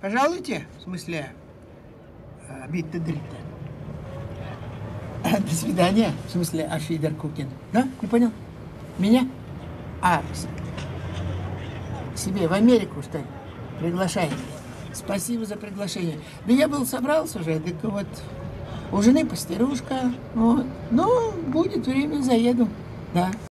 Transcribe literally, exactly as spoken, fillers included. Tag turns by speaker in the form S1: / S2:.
S1: Пожалуйте, в смысле, битта дритта. До свидания, в смысле, Афидер Кукин. Да? Не понял? Меня? А, к себе в Америку, что ли? Приглашаете? Спасибо за приглашение. Да я был собрался уже, так вот, у жены пастерушка, вот. Ну, будет время, заеду, да.